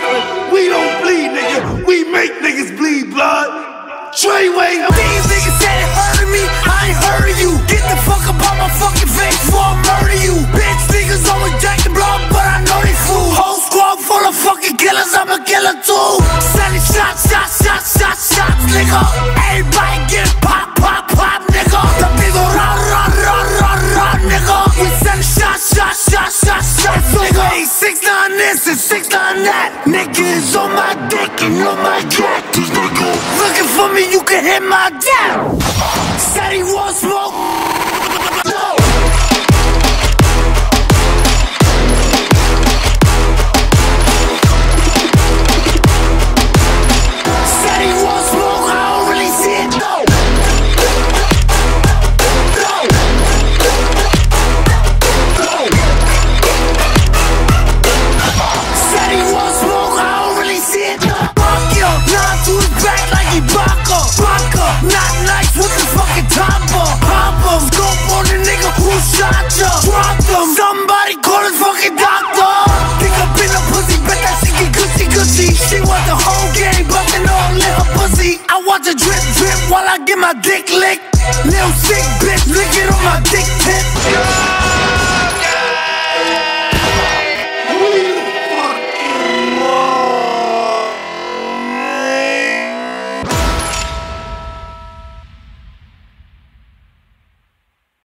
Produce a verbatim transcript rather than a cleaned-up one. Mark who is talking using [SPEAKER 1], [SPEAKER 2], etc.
[SPEAKER 1] different. We don't bleed, nigga. We make niggas bleed blood. Treyway.
[SPEAKER 2] These niggas said it hurted me, I ain't heard of you. Get the fuck up on my fucking face before I murder you. Bitch niggas always jacking blood, but I know they fool. Whole squad full of fucking killers, I'm a killer too. Sending shots, shots, shots, shots, shots, nigga. Everybody get pop, pop, pop, nigga. The people run, run, run, run, run, nigga. We sending shots, shots, shots, shots, shots, nigga. Hey, six nine this and six nine that. Niggas on my dick and on my cat. Looking for me, you can hit my dad. Said he won't smoke. No. Said he won't smoke, I don't really see it. No. No. No. Said he won't smoke, I don't really see it. No. Fuck you, not to his back like he Baka. Baka, not nice with the fucking topper. Pop him, scope on the nigga who shot ya. Drop him, somebody call his fucking doctor. Pick up in a pussy, bet that she get goosey goosey. She want the whole game, but they know I lit her pussy. I watch her drip drip while I get my dick licked. Little sick bitch, lick it on my dick tip.